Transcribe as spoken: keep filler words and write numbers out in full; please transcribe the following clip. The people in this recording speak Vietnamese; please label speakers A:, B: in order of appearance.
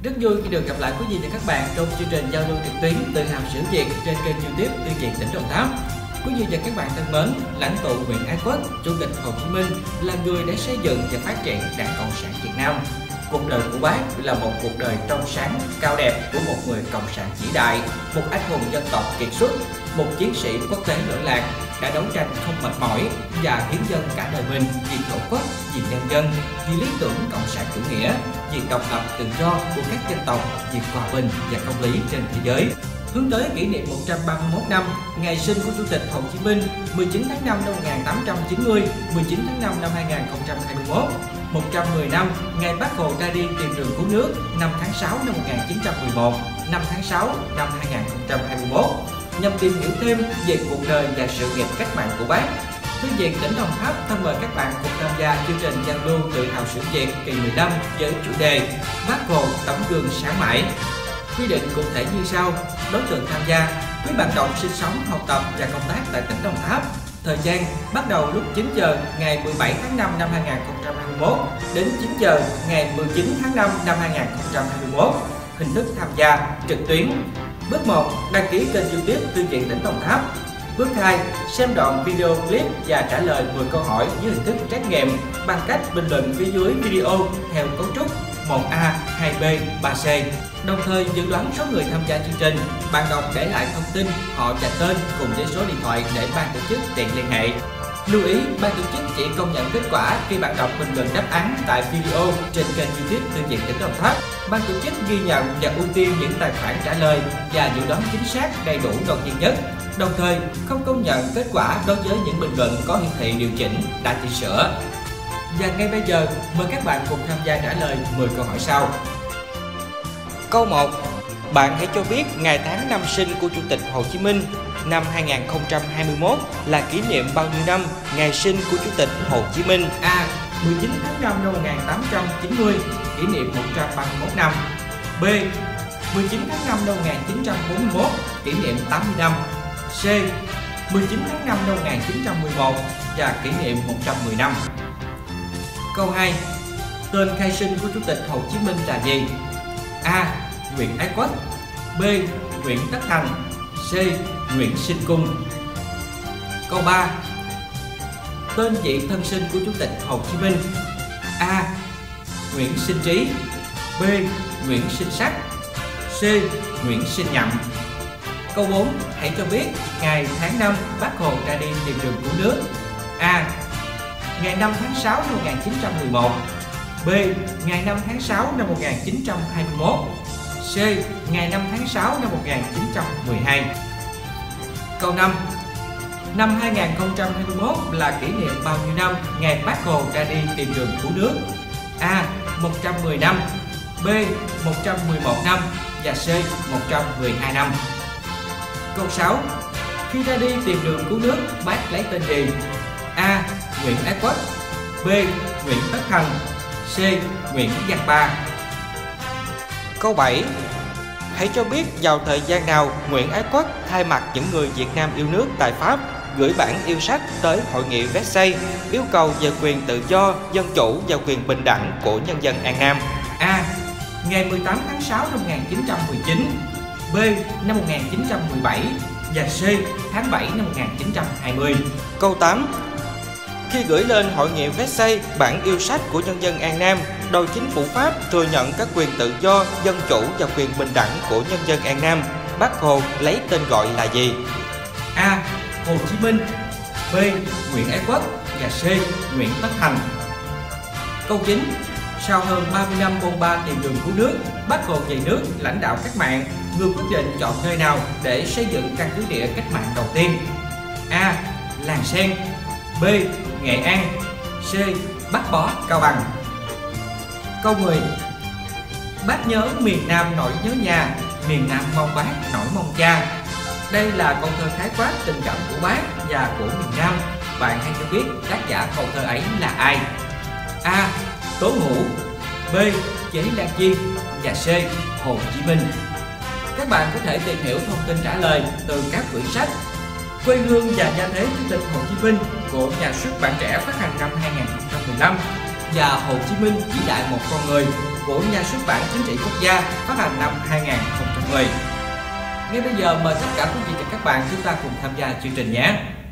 A: Rất vui khi được gặp lại quý vị và các bạn trong chương trình giao lưu trực tuyến Tự hào xứ Việt trên kênh YouTube Tuyên truyền tỉnh Đồng Tháp. Quý vị và các bạn thân mến, lãnh tụ Nguyễn Ái Quốc, Chủ tịch Hồ Chí Minh là người đã xây dựng và phát triển Đảng Cộng sản Việt Nam. Cuộc đời của Bác là một cuộc đời trong sáng, cao đẹp của một người cộng sản vĩ đại, một anh hùng dân tộc kiệt xuất, một chiến sĩ quốc tế lỗi lạc, đã đấu tranh không mệt mỏi và hiến dâng cả đời mình vì tổ quốc, vì nhân dân, vì lý tưởng cộng sản chủ nghĩa, vì độc lập tự do của các dân tộc, vì hòa bình và công lý trên thế giới. Hướng tới kỷ niệm một trăm ba mươi mốt năm ngày sinh của Chủ tịch Hồ Chí Minh mười chín tháng năm năm một nghìn tám trăm chín mươi, mười chín tháng năm năm hai nghìn không trăm hai mươi mốt, một trăm mười năm ngày Bác Hồ ra đi tìm đường cứu nước năm tháng sáu năm một nghìn chín trăm mười một, năm tháng sáu năm hai nghìn không trăm hai mươi mốt. Nhằm tìm hiểu thêm về cuộc đời và sự nghiệp cách mạng của Bác, Thư viện tỉnh Đồng Tháp thân mời các bạn cùng tham gia chương trình giao lưu Tự hào xứ Việt kỳ mười lăm với chủ đề Bác Hồ tấm gương sáng mãi. Quy định cụ thể như sau: đối tượng tham gia, quý bạn đọc sinh sống, học tập và công tác tại tỉnh Đồng Tháp. Thời gian bắt đầu lúc chín giờ ngày mười bảy tháng năm năm hai nghìn không trăm hai mươi mốt đến chín giờ ngày mười chín tháng năm năm hai nghìn không trăm hai mươi mốt. Hình thức tham gia trực tuyến. Bước một, đăng ký kênh YouTube Thư viện tỉnh Đồng Tháp. Bước hai, xem đoạn video clip và trả lời mười câu hỏi dưới hình thức trắc nghiệm bằng cách bình luận phía dưới video theo cấu trúc một A, hai B, ba C. Đồng thời dự đoán số người tham gia chương trình. Bạn đọc để lại thông tin, họ và tên cùng với số điện thoại để ban tổ chức tiện liên hệ. Lưu ý, ban tổ chức chỉ công nhận kết quả khi bạn đọc bình luận đáp án tại video trên kênh YouTube Thư viện tỉnh Đồng Tháp. Ban tổ chức ghi nhận và ưu tiên những tài khoản trả lời và dự đoán chính xác đầy đủ đầu tiên nhất. Đồng thời không công nhận kết quả đối với những bình luận có hiển thị điều chỉnh đã chỉnh sửa. Và ngay bây giờ, mời các bạn cùng tham gia trả lời mười câu hỏi sau. Câu một. Bạn hãy cho biết ngày tháng năm sinh của Chủ tịch Hồ Chí Minh năm hai nghìn không trăm hai mươi mốt là kỷ niệm bao nhiêu năm ngày sinh của Chủ tịch Hồ Chí Minh? A. mười chín tháng năm năm một nghìn tám trăm chín mươi, kỷ niệm một trăm ba mươi mốt năm. B. mười chín tháng năm năm một nghìn chín trăm bốn mươi mốt, kỷ niệm tám mươi năm. C. mười chín tháng năm năm một nghìn chín trăm mười một và kỷ niệm một trăm mười năm. Câu hai. Tên khai sinh của Chủ tịch Hồ Chí Minh là gì? A. Nguyễn Ái Quốc. B. Nguyễn Tất Thành. C. Nguyễn Sinh Cung. Câu ba. Tên vị thân sinh của Chủ tịch Hồ Chí Minh. A. Nguyễn Sinh Trí. B. Nguyễn Sinh Sắc. C. Nguyễn Sinh Nhậm. Câu bốn. Hãy cho biết ngày tháng năm Bác Hồ ra đi tìm đường cứu nước. A. Ngày năm tháng sáu năm một nghìn chín trăm mười một. B. Ngày năm tháng sáu năm một nghìn chín trăm hai mươi mốt. C. Ngày năm tháng sáu năm một nghìn chín trăm mười hai. Câu năm. Năm hai nghìn không trăm hai mươi mốt là kỷ niệm bao nhiêu năm ngày Bác Hồ ra đi tìm đường cứu nước? A. một trăm mười năm. B. một trăm mười một năm và C. một trăm mười hai năm. Câu sáu. Khi ra đi tìm đường cứu nước, Bác lấy tên gì? A. Nguyễn Ái Quốc. B. Nguyễn Tất Thành. C. Nguyễn Văn Ba. Câu bảy. Hãy cho biết vào thời gian nào Nguyễn Ái Quốc thay mặt những người Việt Nam yêu nước tại Pháp gửi bản yêu sách tới Hội nghị Versailles yêu cầu về quyền tự do, dân chủ và quyền bình đẳng của nhân dân An Nam? A. Ngày mười tám tháng sáu năm một nghìn chín trăm mười chín. B. Năm một nghìn chín trăm mười bảy và C. Tháng bảy năm một nghìn chín trăm hai mươi. Câu tám. Khi gửi lên Hội nghị Versailles bản yêu sách của nhân dân An Nam, đòi chính phủ Pháp thừa nhận các quyền tự do, dân chủ và quyền bình đẳng của nhân dân An Nam, Bác Hồ lấy tên gọi là gì? A. Hồ Chí Minh. B. Nguyễn Ái Quốc và C. Nguyễn Tất Thành. Câu chín. Sau hơn ba mươi năm bôn ba tìm đường cứu nước, Bác Hồ về nước lãnh đạo cách mạng, người quyết định chọn nơi nào để xây dựng căn cứ địa cách mạng đầu tiên? A. Làng Sen. B. Nghệ An. C. Bắc Bó, Cao Bằng. Câu mười. Bác nhớ miền Nam nỗi nhớ nhà, miền Nam mong Bác nỗi mong cha. Đây là câu thơ khái quát tình cảm của Bác và của miền Nam. Bạn hãy cho biết tác giả câu thơ ấy là ai? A. Tố Hữu. B. Chế Lan Chi và C. Hồ Chí Minh. Các bạn có thể tìm hiểu thông tin trả lời từ các quyển sách Quê hương và gia thế Chủ tịch Hồ Chí Minh của nhà xuất bản Trẻ phát hành năm hai nghìn không trăm mười lăm và Hồ Chí Minh vĩ đại một con người của Nhà xuất bản Chính trị Quốc gia phát hành năm hai nghìn không trăm mười. Ngay bây giờ mời tất cả quý vị và các bạn chúng ta cùng tham gia chương trình nhé.